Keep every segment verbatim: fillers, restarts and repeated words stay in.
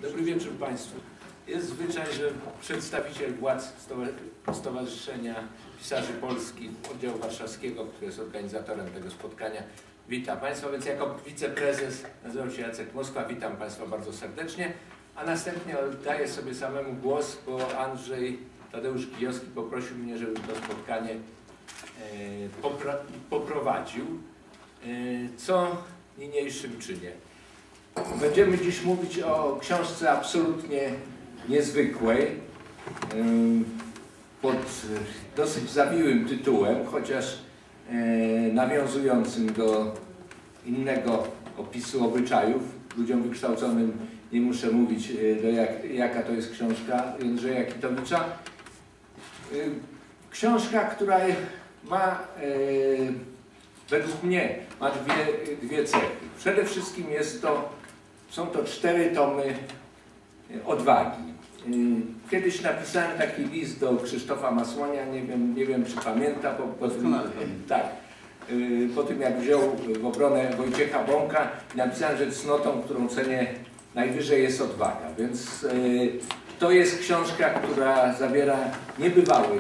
Dobry wieczór Państwu. Jest zwyczaj, że przedstawiciel władz Stowarzyszenia Pisarzy Polskich Oddziału Warszawskiego, który jest organizatorem tego spotkania, witam Państwa, więc jako wiceprezes nazywam się Jacek Moskwa, witam Państwa bardzo serdecznie, a następnie oddaję sobie samemu głos, bo Andrzej Tadeusz Kijowski poprosił mnie, żebym to spotkanie e, popra poprowadził, e, co niniejszym czynię. Będziemy dziś mówić o książce absolutnie niezwykłej, pod dosyć zawiłym tytułem, chociaż nawiązującym do innego opisu obyczajów. Ludziom wykształconym nie muszę mówić, do jak, jaka to jest książka Jędrzeja Kitowicza. Książka, która ma, według mnie, ma dwie, dwie cechy. Przede wszystkim jest to, są to cztery tomy odwagi. Kiedyś napisałem taki list do Krzysztofa Masłonia, nie wiem, nie wiem czy pamięta, po, po, tym, tak, po tym jak wziął w obronę Wojciecha Bąka, napisałem, że cnotą, którą cenię najwyżej, jest odwaga. Więc to jest książka, która zawiera niebywały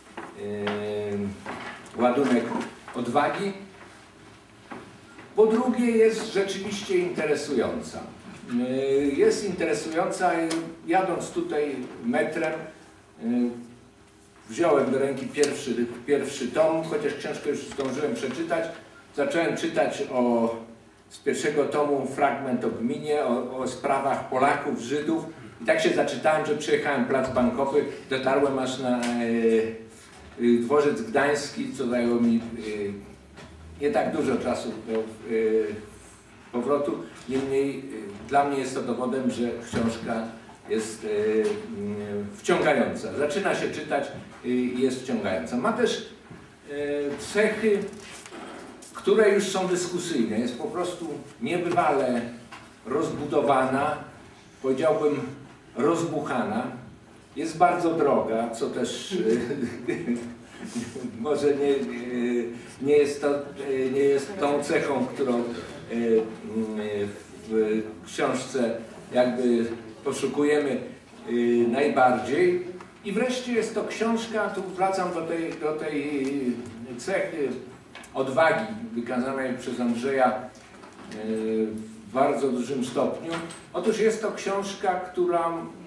ładunek odwagi. Po drugie, jest rzeczywiście interesująca. Jest interesująca, jadąc tutaj metrem, wziąłem do ręki pierwszy, pierwszy tom, chociaż książkę już zdążyłem przeczytać. Zacząłem czytać o, z pierwszego tomu fragment o gminie, o, o sprawach Polaków, Żydów. I tak się zaczytałem, że przejechałem plac Bankowy, dotarłem aż na e, dworzec gdański, co zajęło mi e, nie tak dużo czasu do e, powrotu. Niemniej e, dla mnie jest to dowodem, że książka jest e, e, wciągająca. Zaczyna się czytać i e, jest wciągająca. Ma też e, cechy, które już są dyskusyjne. Jest po prostu niebywale rozbudowana, powiedziałbym rozbuchana. Jest bardzo droga, co też może nie, nie, jest to, nie jest tą cechą, którą w książce jakby poszukujemy najbardziej. I wreszcie jest to książka, tu wracam do tej, do tej cechy odwagi wykazanej przez Andrzeja w bardzo dużym stopniu. Otóż jest to książka, która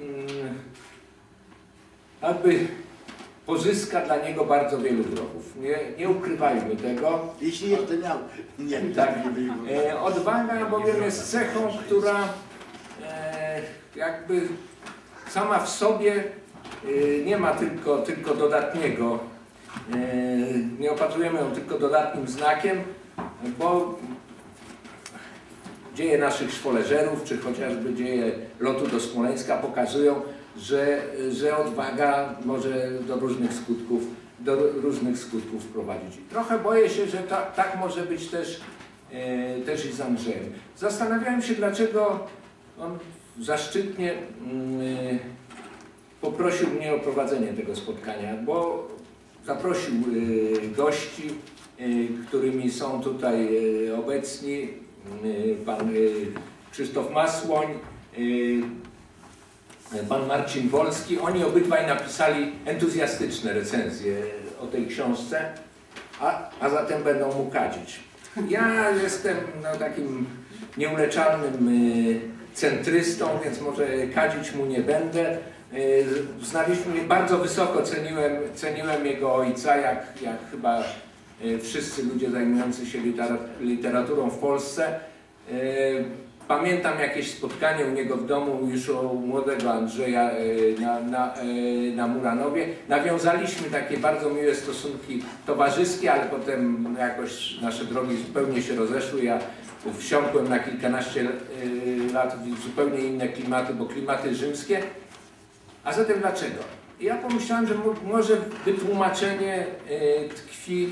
jakby pozyska dla niego bardzo wielu wrogów. Nie, nie ukrywajmy tego. Jeśli jeszcze miał. Nie, tak. E, odwaga bowiem jest cechą, która e, jakby sama w sobie e, nie ma tylko, tylko dodatniego, e, nie opatrujemy ją tylko dodatnim znakiem, bo dzieje naszych szwoleżerów, czy chociażby dzieje lotu do Smoleńska pokazują, że, że odwaga może do różnych skutków, do różnych skutków prowadzić. Trochę boję się, że ta, tak może być też, e, też i z Andrzejem. Zastanawiałem się, dlaczego on zaszczytnie e, poprosił mnie o prowadzenie tego spotkania, bo zaprosił e, gości, e, którymi są tutaj e, obecni e, pan e, Krzysztof Masłoń, e, pan Marcin Wolski. Oni obydwaj napisali entuzjastyczne recenzje o tej książce, a, a zatem będą mu kadzić. Ja jestem no, takim nieuleczalnym y, centrystą, więc może kadzić mu nie będę. Y, znaliśmy, bardzo wysoko ceniłem, ceniłem jego ojca, jak, jak chyba y, wszyscy ludzie zajmujący się literaturą w Polsce. Y, Pamiętam jakieś spotkanie u niego w domu już u młodego Andrzeja na, na, na Muranowie. Nawiązaliśmy takie bardzo miłe stosunki towarzyskie, ale potem jakoś nasze drogi zupełnie się rozeszły. Ja wsiąkłem na kilkanaście lat w zupełnie inne klimaty, bo klimaty rzymskie. A zatem dlaczego? Ja pomyślałem, że może wytłumaczenie tkwi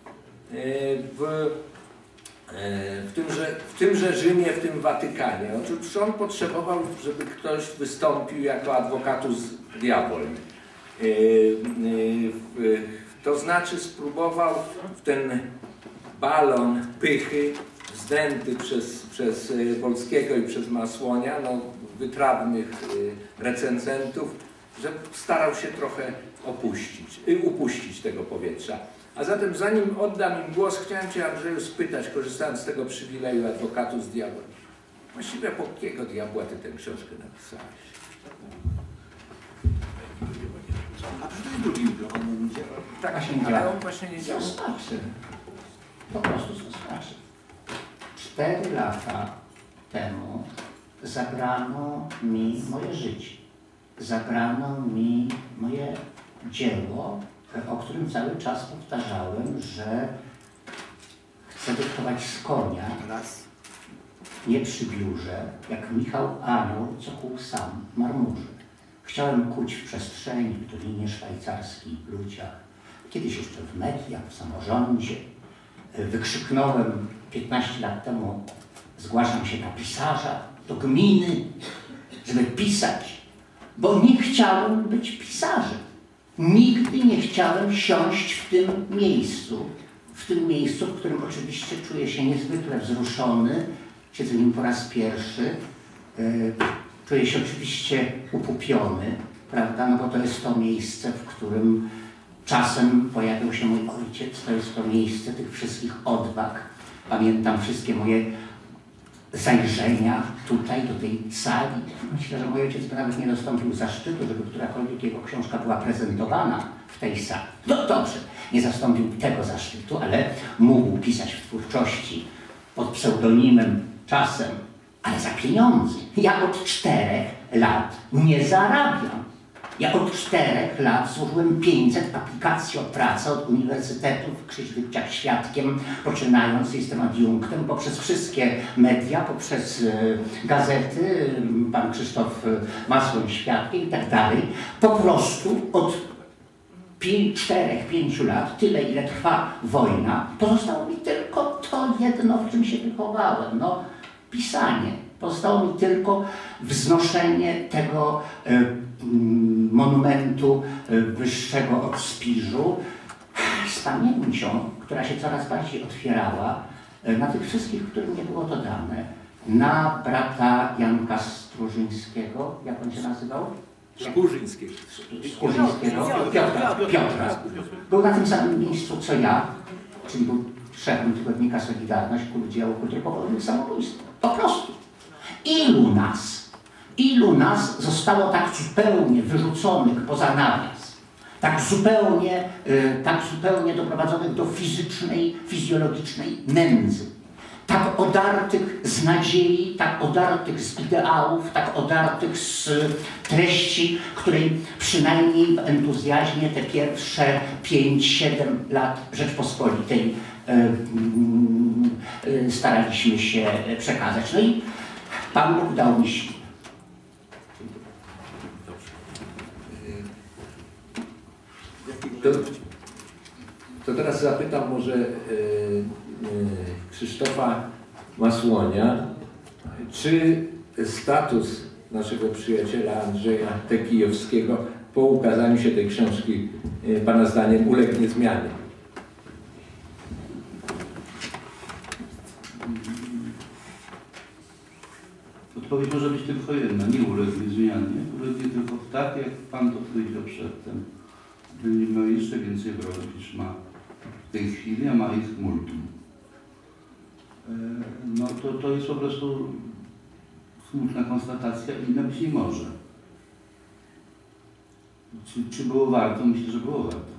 w W tymże, w tymże Rzymie, w tym Watykanie. Otóż on potrzebował, żeby ktoś wystąpił jako advocatus diaboli. To znaczy spróbował w ten balon pychy, wzdęty przez, przez Wolskiego i przez Masłonia, no, wytrawnych recenzentów, że starał się trochę opuścić, upuścić tego powietrza. A zatem zanim oddam im głos, chciałem Cię, Andrzeju, spytać, korzystając z tego przywileju adwokatu z diabłem. Właściwie po jakiego diabła Ty tę książkę napisałeś? A przecież to jest drugi jutro, on nie działa. Tak, Właśnie nie ale działa. on właśnie nie działa. Zostawszy. Po prostu zostawszy. Cztery lata temu zabrano mi moje życie. Zabrano mi moje dzieło, o którym cały czas powtarzałem, że chcę dyktować z konia, Raz. nie przy biurze, jak Michał Anioł, co kuł sam w marmurze. Chciałem kuć w przestrzeni, w dolinie szwajcarskiej, w ludziach. Kiedyś jeszcze w mediach, w samorządzie. Wykrzyknąłem piętnaście lat temu, zgłaszam się na pisarza do gminy, żeby pisać, bo nie chciałem być pisarzem. Nigdy nie chciałem siąść w tym miejscu, w tym miejscu, w którym oczywiście czuję się niezwykle wzruszony, siedzę nim po raz pierwszy, czuję się oczywiście upupiony, prawda, no bo to jest to miejsce, w którym czasem pojawił się mój ojciec, to jest to miejsce tych wszystkich odwag. Pamiętam wszystkie moje zajrzenia tutaj, do tej sali. Myślę, że mój ojciec by nawet nie dostąpił zaszczytu, żeby którakolwiek jego książka była prezentowana w tej sali. No dobrze, nie zastąpił tego zaszczytu, ale mógł pisać w twórczości pod pseudonimem czasem, ale za pieniądze. Ja od czterech lat nie zarabiam. Ja od czterech lat złożyłem pięćset aplikacji o pracę od uniwersytetów, Krzyś Wypciak świadkiem, poczynając, jestem adiunktem, poprzez wszystkie media, poprzez y, gazety, pan Krzysztof Masłoń świadkiem i tak dalej. Po prostu od czterech, pięciu lat, tyle ile trwa wojna, pozostało mi tylko to jedno, w czym się wychowałem, no pisanie. Pozostało mi tylko wznoszenie tego y, monumentu wyższego od Spiżu z pamięcią, która się coraz bardziej otwierała na tych wszystkich, którym nie było to dane. Na brata Janka Strużyńskiego, jak on się nazywał? Szkurzyńskiego. Szkurzyńskiego, Piotra, Piotra. Był na tym samym miejscu co ja, czyli był szefem tygodnika Solidarność, który działał kultury powołanych samobójstwa. Po prostu. Ilu nas Ilu nas zostało tak zupełnie wyrzuconych poza nawias, tak zupełnie, y, tak zupełnie doprowadzonych do fizycznej, fizjologicznej nędzy, tak odartych z nadziei, tak odartych z ideałów, tak odartych z treści, której przynajmniej w entuzjazmie te pierwsze pięć, siedem lat Rzeczpospolitej y, y, y, staraliśmy się przekazać. No i Pan Bóg dał mi siłę. To, to teraz zapytam może e, e, Krzysztofa Masłonia, czy status naszego przyjaciela Andrzeja Tekijowskiego po ukazaniu się tej książki e, Pana zdaniem ulegnie zmianie? Odpowiedź może być tylko jedna, nie ulegnie zmianie, ulegnie tylko tak, jak Pan to powiedział przedtem. Będzie miał jeszcze więcej wrogów niż ma w tej chwili, a ma ich multum. No to, to jest po prostu smutna konstatacja, inna być nie może. Czy, czy było warto? Myślę, że było warto.